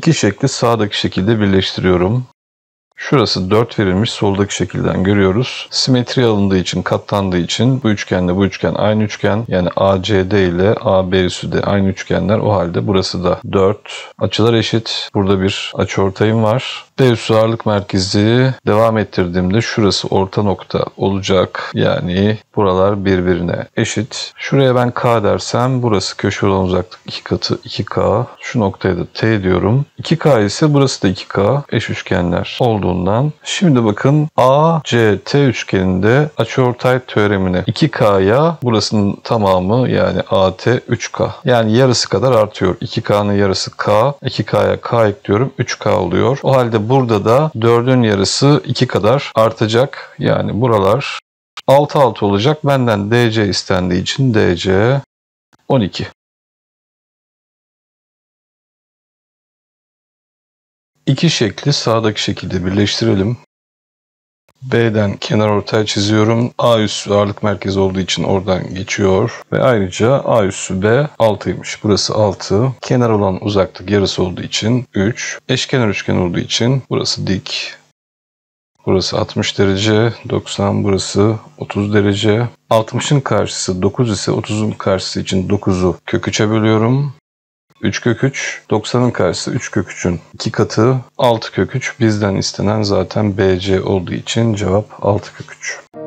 İki şekli sağdaki şekilde birleştiriyorum. Şurası 4 verilmiş, soldaki şekilden görüyoruz. Simetri alındığı için, katlandığı için bu üçgenle bu üçgen aynı üçgen. Yani ACD ile AB üssü de aynı üçgenler. O halde burası da 4. Açılar eşit. Burada bir açıortayım var. B üssü ağırlık merkezi devam ettirdiğimde şurası orta nokta olacak. Yani buralar birbirine eşit. Şuraya ben K dersem burası köşe olan uzaklık 2 katı 2K. Şu noktaya da T diyorum. 2K ise burası da 2K. Eş üçgenler olduğundan. Şimdi bakın ACT üçgeninde açıortay teoremine 2K'ya burasının tamamı yani AT 3K. Yani yarısı kadar artıyor. 2K'nın yarısı K. 2K'ya K ekliyorum. 3K oluyor. O halde burada da 4'ün yarısı 2 kadar artacak. Yani buralar 6 olacak. Benden DC istendiği için DC 12. İki şekli sağdaki şekilde birleştirelim. B'den kenarortay çiziyorum. A üssü ağırlık merkezi olduğu için oradan geçiyor. Ve ayrıca A üssü B 6'ymış. Burası 6. Kenar olan uzaklık yarısı olduğu için 3. Eşkenar üçgen olduğu için burası dik. Burası 60 derece. 90 burası 30 derece. 60'ın karşısı 9 ise 30'un karşısı için 9'u kök 3'e bölüyorum. 3 kök 3, 90'ın karşısı 3 kök 3'ün 2 katı 6 kök 3. Bizden istenen zaten BC olduğu için cevap 6 kök 3.